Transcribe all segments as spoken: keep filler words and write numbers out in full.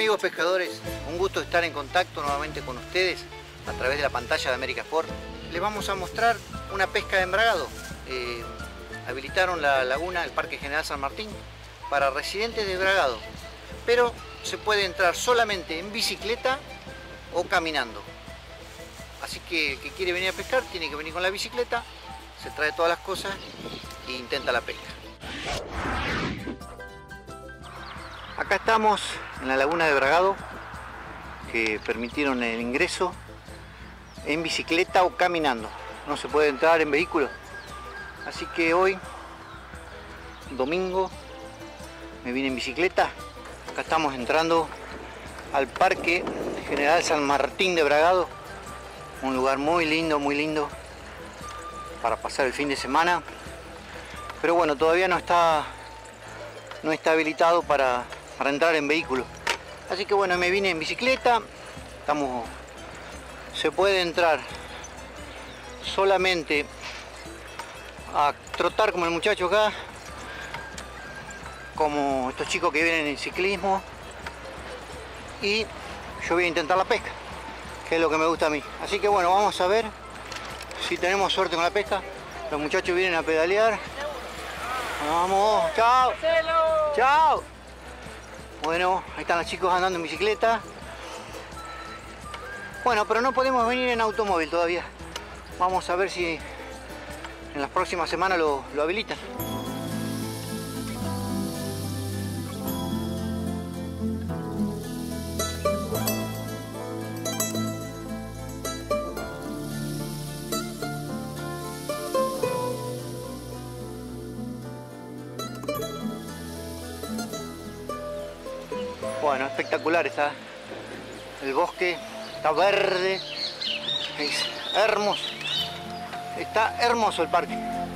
amigos pescadores, un gusto estar en contacto nuevamente con ustedes a través de la pantalla de América Sport. Les vamos a mostrar una pesca de embragado. Eh, habilitaron la laguna del Parque General San Martín para residentes de Bragado, pero se puede entrar solamente en bicicleta o caminando. Así que el que quiere venir a pescar tiene que venir con la bicicleta, se trae todas las cosas e intenta la pesca. Acá estamos en la laguna de Bragado, que permitieron el ingreso en bicicleta o caminando. No se puede entrar en vehículo. Así que hoy, domingo, me vine en bicicleta. Acá estamos entrando al Parque General San Martín de Bragado. Un lugar muy lindo, muy lindo para pasar el fin de semana. Pero bueno, todavía no está, no está habilitado para, para entrar en vehículo. Así que bueno, me vine en bicicleta. Estamos, se puede entrar solamente a trotar como el muchacho acá, como estos chicos que vienen en ciclismo, y yo voy a intentar la pesca, que es lo que me gusta a mí. Así que bueno, vamos a ver si tenemos suerte con la pesca. Los muchachos vienen a pedalear. Vamos, chao, chao. Bueno, ahí están los chicos andando en bicicleta. Bueno, pero no podemos venir en automóvil todavía. Vamos a ver si en las próximas semanas lo, lo habilitan. Bueno, espectacular está el bosque, está verde, es hermoso, está hermoso el parque.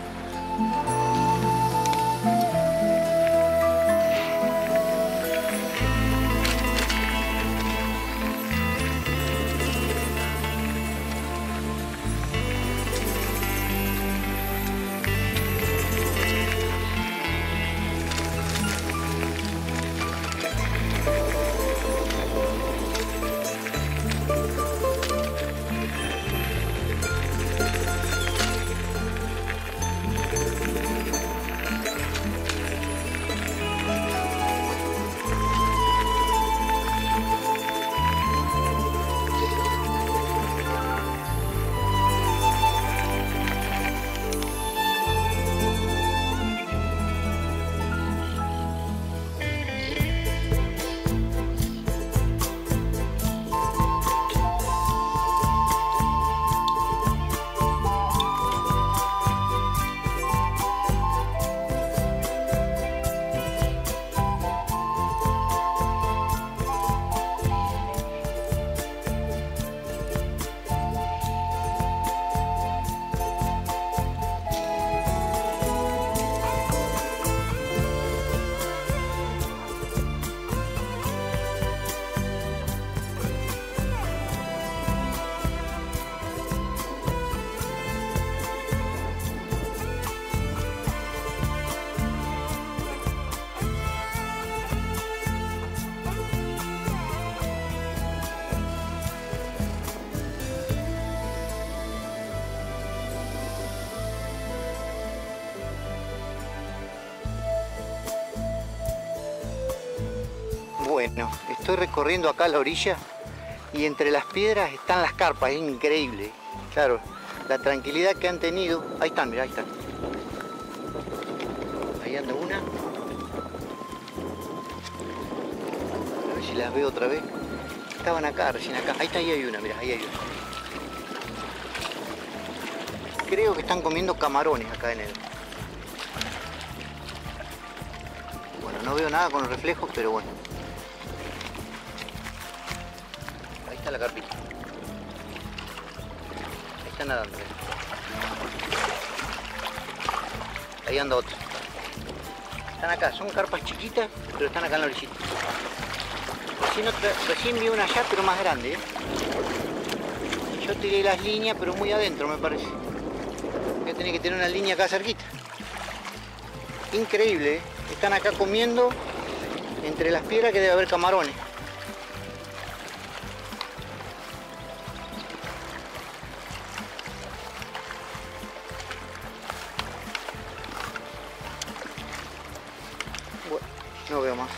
Bueno, estoy recorriendo acá la orilla y entre las piedras están las carpas, es increíble. Claro, la tranquilidad que han tenido. Ahí están, mirá, ahí están. Ahí anda una. A ver si las veo otra vez. Estaban acá, recién acá. Ahí está, ahí hay una, mirá, ahí hay una. Creo que están comiendo camarones acá en el... Bueno, no veo nada con los reflejos, pero bueno. Ahí está la carpita. Ahí está nadando. Ahí anda otro. Están acá, son carpas chiquitas, pero están acá en la orillita. Recién, otra, recién vi una allá, pero más grande, ¿eh? Yo tiré las líneas, pero muy adentro me parece. Voy a tener que tener una línea acá cerquita. Increíble, ¿eh? Están acá comiendo entre las piedras, que debe haber camarones. No veo más.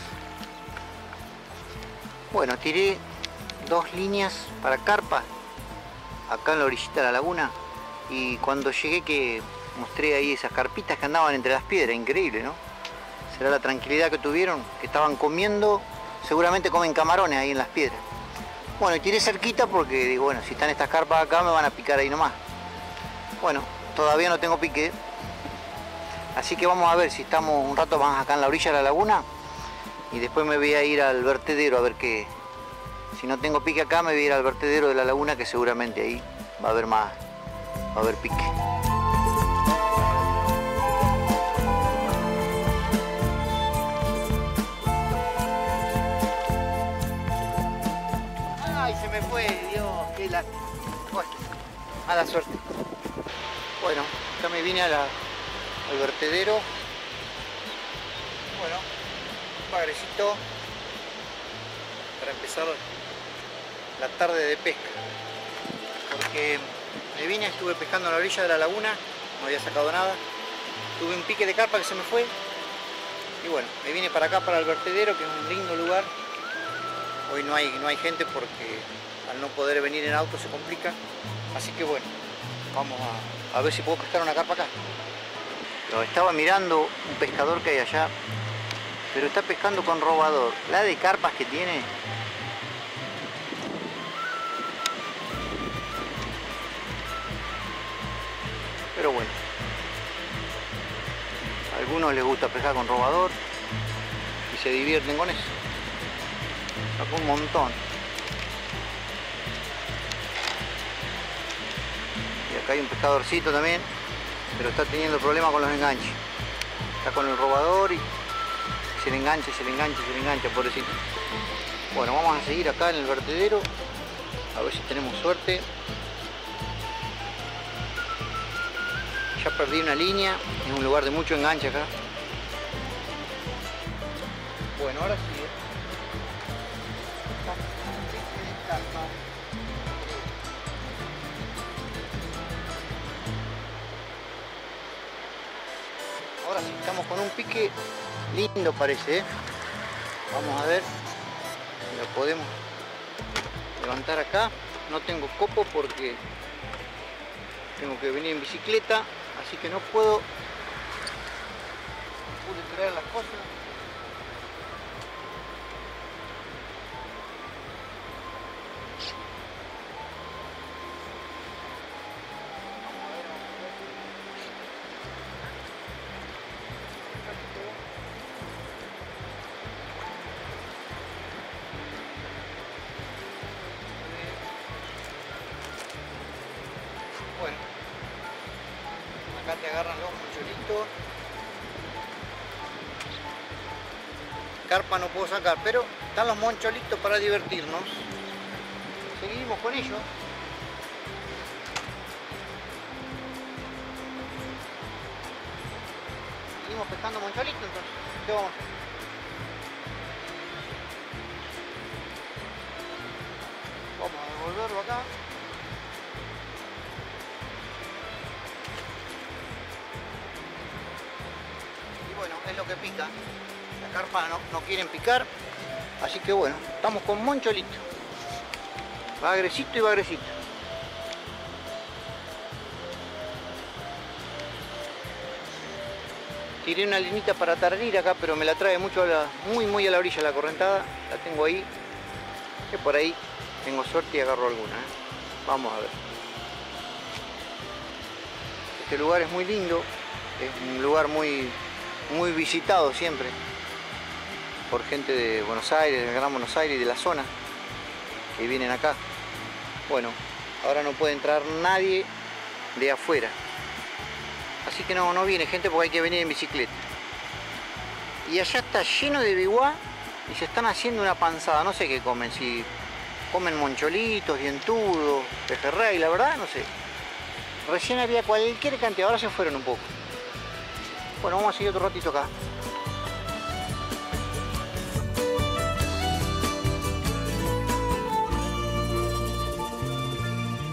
Bueno, tiré dos líneas para carpa acá en la orillita de la laguna, y cuando llegué que mostré ahí esas carpitas que andaban entre las piedras, increíble, ¿no? Será la tranquilidad que tuvieron, que estaban comiendo, seguramente comen camarones ahí en las piedras. Bueno, y tiré cerquita porque digo, bueno, si están estas carpas acá me van a picar ahí nomás. Bueno, todavía no tengo pique, así que vamos a ver si estamos un rato más acá en la orilla de la laguna, y después me voy a ir al vertedero a ver qué. Si no tengo pique acá, me voy a ir al vertedero de la laguna, que seguramente ahí va a haber más, va a haber pique. Ay, se me fue, Dios, qué lástima. Bueno, mala suerte. Bueno, ya me vine a la, al vertedero. Bueno, un bagrecito para empezar la tarde de pesca, porque me vine, estuve pescando en la orilla de la laguna, no había sacado nada, tuve un pique de carpa que se me fue, y bueno, me vine para acá, para el vertedero, que es un lindo lugar. Hoy no hay, no hay gente porque al no poder venir en auto se complica, así que bueno, vamos a, a ver si puedo pescar una carpa acá. Pero estaba mirando un pescador que hay allá, pero está pescando con robador. La de carpas que tiene. Pero bueno, a algunos les gusta pescar con robador y se divierten con eso. Sacó un montón. Y acá hay un pescadorcito también, pero está teniendo problemas con los enganches. Está con el robador y se le engancha, se le engancha, se le engancha, pobrecito. Bueno, vamos a seguir acá en el vertedero, a ver si tenemos suerte. Ya perdí una línea, es un lugar de mucho enganche acá. Bueno, ahora sí. Ahora sí, estamos con un pique lindo, parece, ¿eh? Vamos a ver si lo podemos levantar acá. No tengo copo porque tengo que venir en bicicleta, así que no puedo, no pude traer las cosas. Bueno, acá te agarran los moncholitos. Carpa no puedo sacar, pero están los moncholitos para divertirnos. Seguimos con ellos. Seguimos pescando moncholitos, entonces, ¿qué vamos a hacer? Vamos a devolverlo acá. Bueno, es lo que pica. La carpa no, no quieren picar, así que bueno, estamos con moncholito. Bagrecito y bagrecito. Tiré una linita para tardir acá, pero me la trae mucho a la, muy muy a la orilla la correntada. La tengo ahí, que por ahí tengo suerte y agarro alguna, ¿eh? Vamos a ver. Este lugar es muy lindo, es un lugar muy muy visitado siempre por gente de Buenos Aires, del Gran Buenos Aires y de la zona, que vienen acá. Bueno, ahora no puede entrar nadie de afuera, así que no, no viene gente porque hay que venir en bicicleta. Y allá está lleno de biwa y se están haciendo una panzada, no sé qué comen, si comen moncholitos, dientudos, pejerrey, la verdad no sé. Recién había cualquier cantidad, ahora se fueron un poco. Bueno, vamos a seguir otro ratito acá.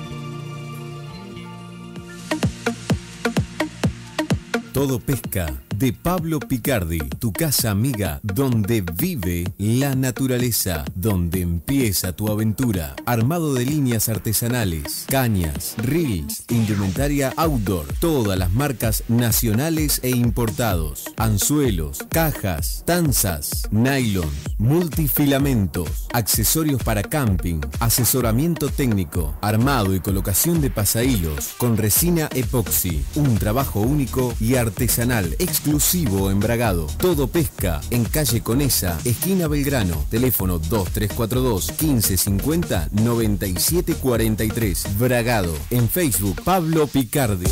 Todo Pesca de Pablo Picardi, tu casa amiga donde vive la naturaleza, donde empieza tu aventura. Armado de líneas artesanales, cañas, reels, indumentaria outdoor, todas las marcas nacionales e importados, anzuelos, cajas, tanzas, nylon, multifilamentos, accesorios para camping, asesoramiento técnico, armado y colocación de pasahilos con resina epoxi, un trabajo único y artesanal, exclusivo en Bragado. Todo pesca en calle Conesa, esquina Belgrano, teléfono dos tres cuatro dos, quince cincuenta, noventa y siete cuarenta y tres. Bragado, en Facebook Pablo Picardi.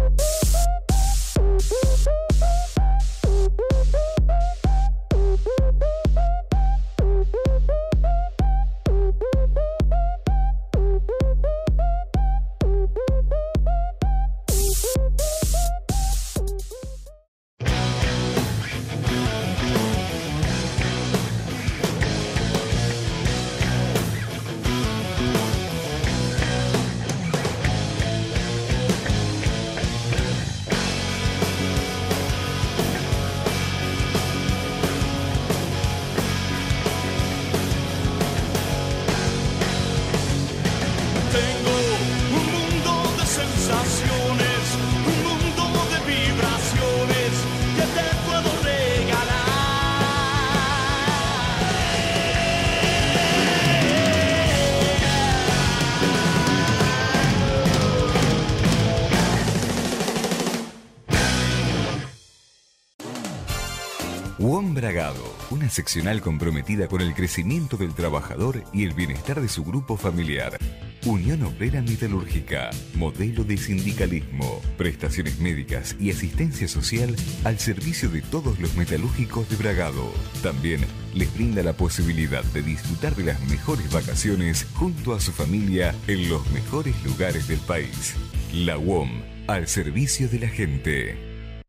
WOM Bragado, una seccional comprometida con el crecimiento del trabajador y el bienestar de su grupo familiar. Unión Obrera Metalúrgica, modelo de sindicalismo, prestaciones médicas y asistencia social al servicio de todos los metalúrgicos de Bragado. También les brinda la posibilidad de disfrutar de las mejores vacaciones junto a su familia en los mejores lugares del país. La WOM, al servicio de la gente.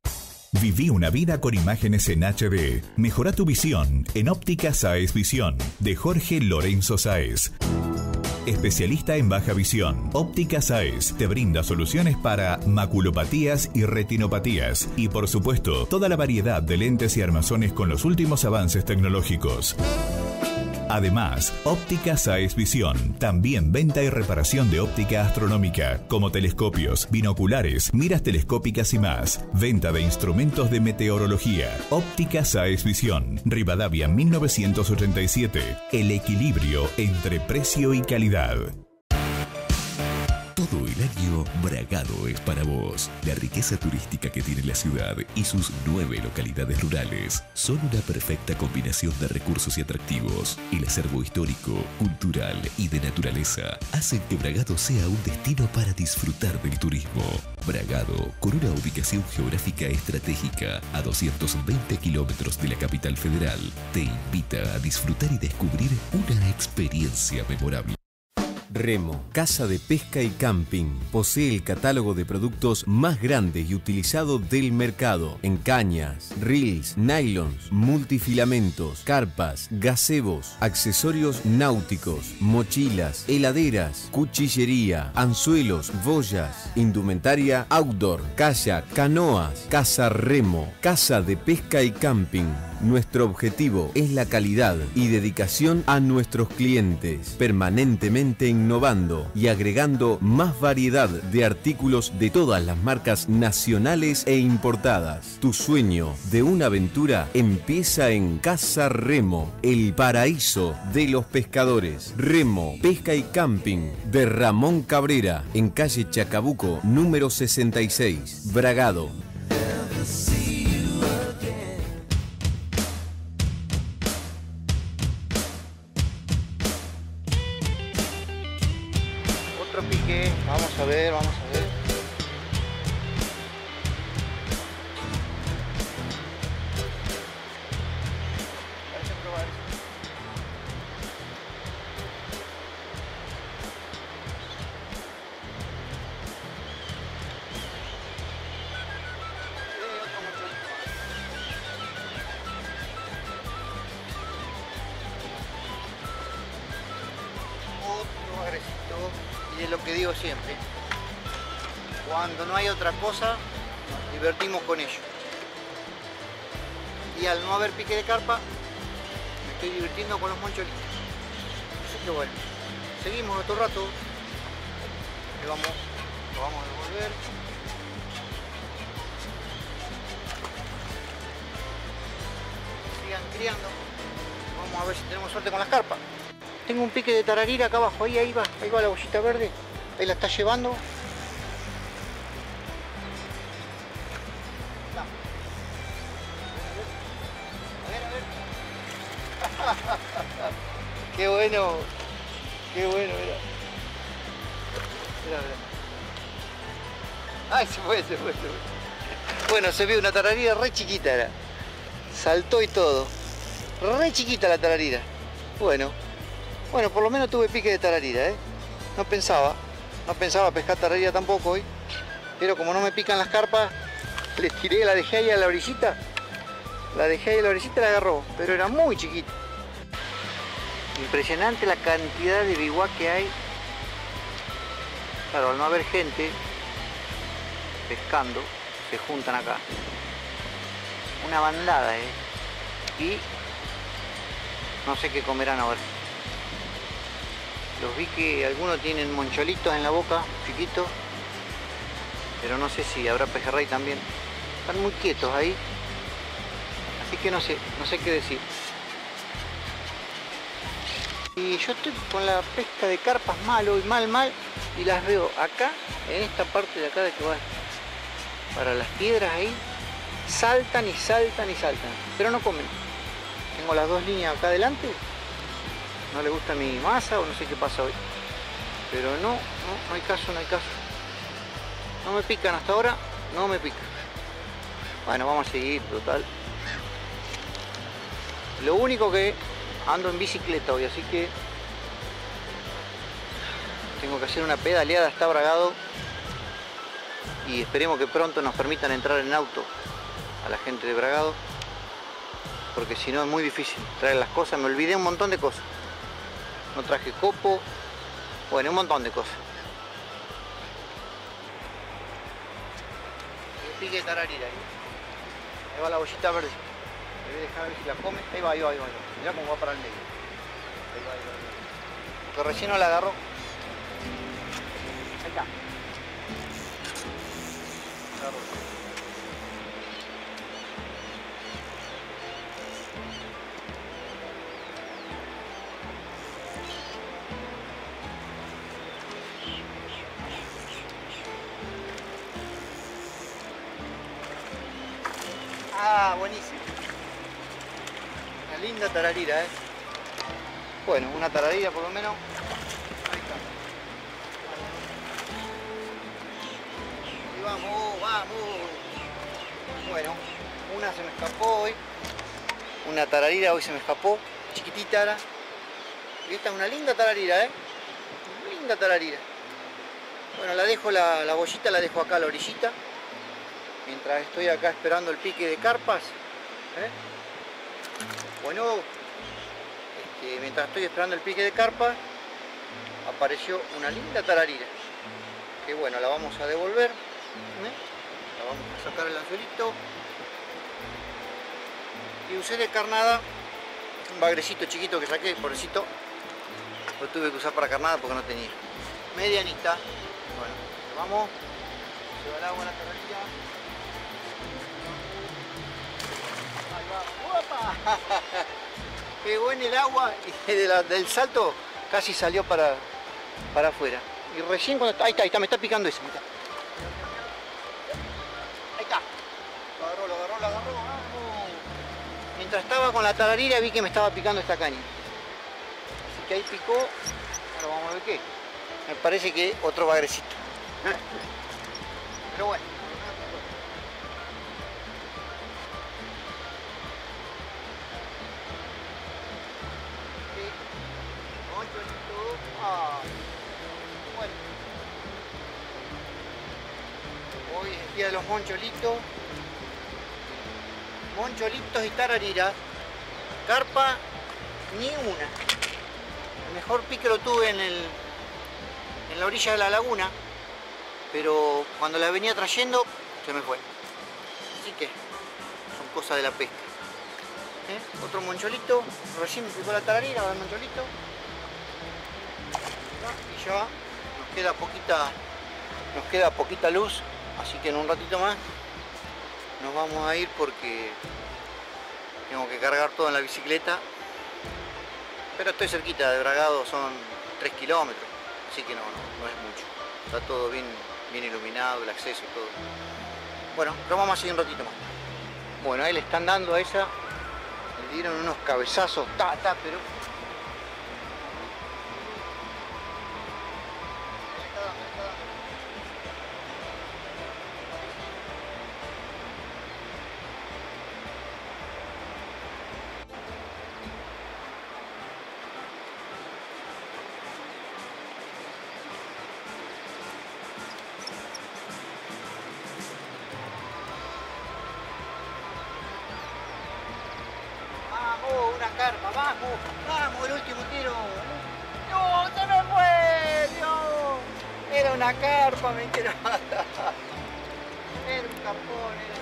Viví una vida con imágenes en H D. Mejora tu visión en Óptica Sáez Visión, de Jorge Lorenzo Sáez. Especialista en baja visión, Óptica Sáez te brinda soluciones para maculopatías y retinopatías. Y por supuesto, toda la variedad de lentes y armazones con los últimos avances tecnológicos. Además, Óptica Sáez Visión, también venta y reparación de óptica astronómica, como telescopios, binoculares, miras telescópicas y más. Venta de instrumentos de meteorología. Óptica Sáez Visión, Rivadavia mil novecientos ochenta y siete. El equilibrio entre precio y calidad. Todo el año, Bragado es para vos. La riqueza turística que tiene la ciudad y sus nueve localidades rurales son una perfecta combinación de recursos y atractivos. El acervo histórico, cultural y de naturaleza hacen que Bragado sea un destino para disfrutar del turismo. Bragado, con una ubicación geográfica estratégica a doscientos veinte kilómetros de la capital federal, te invita a disfrutar y descubrir una experiencia memorable. Remo, casa de pesca y camping. Posee el catálogo de productos más grande y utilizado del mercado. En cañas, reels, nylons, multifilamentos, carpas, gazebos, accesorios náuticos, mochilas, heladeras, cuchillería, anzuelos, boyas, indumentaria outdoor, kayak, canoas. Casa Remo, casa de pesca y camping. Nuestro objetivo es la calidad y dedicación a nuestros clientes, permanentemente innovando y agregando más variedad de artículos de todas las marcas nacionales e importadas. Tu sueño de una aventura empieza en Casa Remo, el paraíso de los pescadores. Remo, pesca y camping de Ramón Cabrera, en calle Chacabuco, número sesenta y seis, Bragado. Pique, vamos a ver, vamos a ver. Parece probar eso. Otro agresito. Y es lo que digo siempre, cuando no hay otra cosa, nos divertimos con ello. y al no haber pique de carpa me estoy divirtiendo con los moncholitos. Así que bueno, seguimos otro rato. Le vamos, lo vamos a devolver. Sigan criando. Vamos a ver si tenemos suerte con las carpas. Tengo un pique de tararira acá abajo, ahí, ahí va, ahí va la bollita verde, ahí la está llevando. A ver, a ver. Qué bueno, qué bueno, mira. Mira, mira. Ay, se fue, se fue, se fue. Bueno, se vio una tararira re chiquita, era. Saltó y todo. Re chiquita la tararira. Bueno. Bueno, por lo menos tuve pique de tararira, ¿eh? No pensaba, no pensaba pescar tararira tampoco hoy, pero como no me pican las carpas, le tiré, la dejé ahí a la orillita, la dejé ahí a la orillita y la agarró, pero era muy chiquita. Impresionante la cantidad de biwak que hay. Claro, al no haber gente pescando, se juntan acá. Una bandada, ¿eh? Y no sé qué comerán ahora. Los vi que algunos tienen moncholitos en la boca, chiquitos, pero no sé si habrá pejerrey también. Están muy quietos ahí, así que no sé, no sé qué decir. Y yo estoy con la pesca de carpas mal hoy, mal, mal, y las veo acá, en esta parte de acá de que va para las piedras ahí, saltan y saltan y saltan, pero no comen. Tengo las dos líneas acá adelante. No le gusta mi masa o no sé qué pasa hoy. Pero no, no, no hay caso, no hay caso. No me pican hasta ahora, no me pican. Bueno, vamos a seguir, total. Lo único que ando en bicicleta hoy, así que tengo que hacer una pedaleada hasta Bragado. Y esperemos que pronto nos permitan entrar en auto a la gente de Bragado. Porque si no es muy difícil traer las cosas. Me olvidé un montón de cosas. No traje copo, bueno, un montón de cosas. Un pique de tararira ahí. Ahí va la bollita verde. Le voy a dejar a ver si la come. Ahí va, ahí va, ahí va. Mirá cómo va para el medio. Ahí va, ahí va, ahí va. Porque recién no la agarró. Ahí está. Agarró. Ah, buenísimo. Una linda tararira, ¿eh? Bueno, una tararira por lo menos. Ahí está. Y vamos, vamos. Bueno, una se me escapó hoy. Una tararira hoy se me escapó. Chiquitita era. Y esta es una linda tararira, ¿eh? Linda tararira. Bueno, la dejo, la, la bollita la dejo acá a la orillita. Mientras estoy acá esperando el pique de carpas, ¿eh? Bueno, este, mientras estoy esperando el pique de carpas, apareció una linda tararira. Que bueno, la vamos a devolver, ¿eh? La vamos a sacar el anzuelito. Y usé de carnada un bagrecito chiquito que saqué, pobrecito. Lo tuve que usar para carnada porque no tenía. Medianita. Bueno, vamos. Se va el agua a la tararira. ¡Opa! Qué bueno el agua, y de la, del salto casi salió para, para afuera. Y recién cuando... Ahí está, ahí está, me está picando ese. Ahí está. Ahí está. Lo agarró, lo agarró, lo agarró. ¡Vamos! Mientras estaba con la tararira vi que me estaba picando esta caña. Así que ahí picó. Ahora vamos a ver qué. Me parece que otro bagrecito. Pero bueno. Ah, bueno, hoy es el día de los moncholitos, moncholitos y tarariras. Carpa ni una. El mejor pique lo tuve en, el, en la orilla de la laguna, pero cuando la venía trayendo se me fue. Así que son cosas de la pesca. ¿Eh? Otro moncholito, recién me picó la tararina, va el moncholito. Y ya nos queda poquita, nos queda poquita luz, así que en un ratito más nos vamos a ir porque tengo que cargar todo en la bicicleta. Pero estoy cerquita de Bragado, son tres kilómetros, así que no, no, no es mucho. Está todo bien, bien iluminado, el acceso y todo. Bueno, pero vamos a seguir un ratito más. Bueno, ahí le están dando a esa, le dieron unos cabezazos, ta, ta, pero... Vamos, una carpa, vamos, vamos, el último tiro. ¡No, se me fue! ¡Dios! Era una carpa, me enteré. Era un carpón, era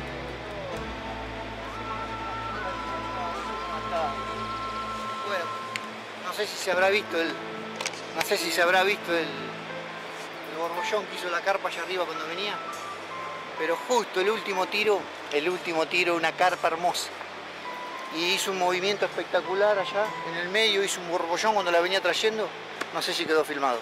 un... Bueno, no sé si se habrá visto el... No sé si se habrá visto el... El borbollón que hizo la carpa allá arriba cuando venía. Pero justo el último tiro, el último tiro, una carpa hermosa. Y hizo un movimiento espectacular allá en el medio, hizo un borbollón cuando la venía trayendo, no sé si quedó filmado.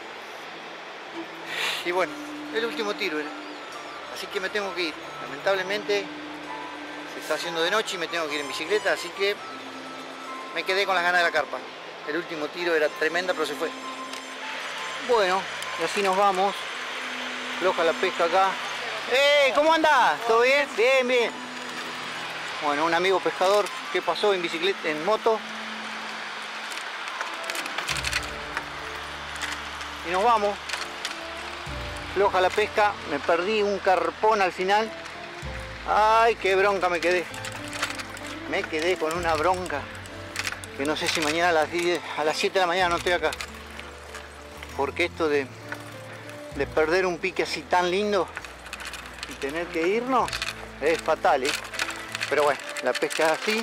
Y bueno, el último tiro era. Así que me tengo que ir. Lamentablemente se está haciendo de noche y me tengo que ir en bicicleta, así que me quedé con las ganas de la carpa. El último tiro era tremenda, pero se fue. Bueno, y así nos vamos. Floja la pesca acá. ¡Eh! ¿Cómo andás? ¿Todo bien? Bien, bien. Bueno, un amigo pescador que pasó en bicicleta, en moto. Y nos vamos. Floja la pesca, me perdí un carpón al final. Ay, qué bronca me quedé. Me quedé con una bronca. Que no sé si mañana a las diez, a las siete de la mañana no estoy acá. Porque esto de, de perder un pique así tan lindo y tener que irnos es fatal, ¿eh? Pero bueno, la pesca es así.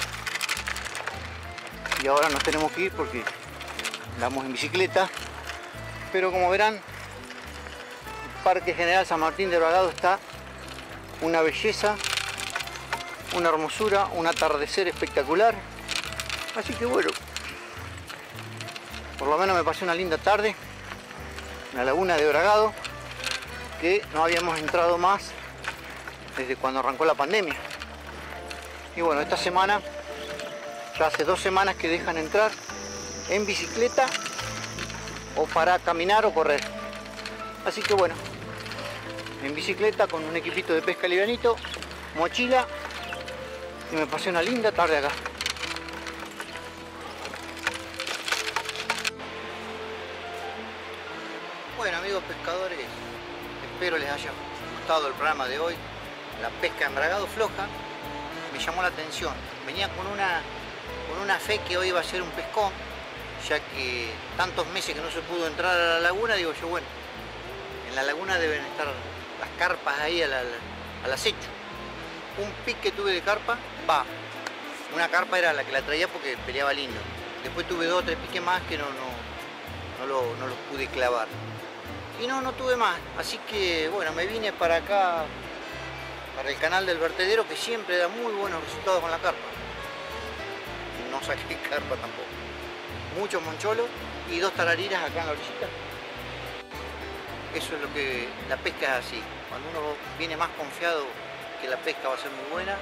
Y ahora nos tenemos que ir porque andamos en bicicleta. Pero como verán, el Parque General San Martín de Bragado está una belleza, una hermosura, un atardecer espectacular. Así que bueno, por lo menos me pasé una linda tarde en la laguna de Bragado, que no habíamos entrado más desde cuando arrancó la pandemia. Y bueno, esta semana, ya hace dos semanas que dejan entrar en bicicleta o para caminar o correr. Así que bueno, en bicicleta con un equipito de pesca livianito, mochila, y me pasé una linda tarde acá. Bueno amigos pescadores, espero les haya gustado el programa de hoy. La pesca en Bragado floja me llamó la atención. Venía con una, con una fe que hoy iba a ser un pescón, ya que tantos meses que no se pudo entrar a la laguna, digo yo, bueno, en la laguna deben estar las carpas ahí al, al acecho. Un pique tuve de carpa, va, una carpa era la que la traía porque peleaba lindo. Después tuve dos o tres piques más que no, no, no, lo, no los pude clavar. Y no, no tuve más, así que bueno, me vine para acá, para el canal del vertedero, que siempre da muy buenos resultados con la carpa. No saqué carpa tampoco. Muchos moncholos y dos tarariras acá en la orillita. Eso es lo que... la pesca es así. Cuando uno viene más confiado que la pesca va a ser muy buena,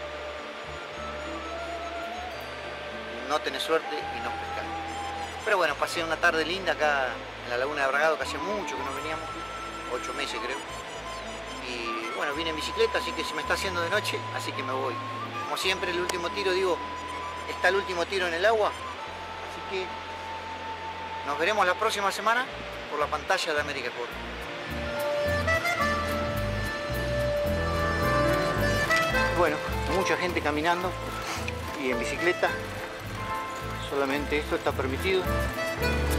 no tenés suerte y no pescar. Pero bueno, pasé una tarde linda acá en la laguna de Bragado, que hace mucho que no veníamos, ocho meses creo. Y bueno, vine en bicicleta, así que se me está haciendo de noche, así que me voy. Como siempre, el último tiro, digo, está el último tiro en el agua, así que nos veremos la próxima semana por la pantalla de América Sport. Bueno, mucha gente caminando y en bicicleta, solamente esto está permitido.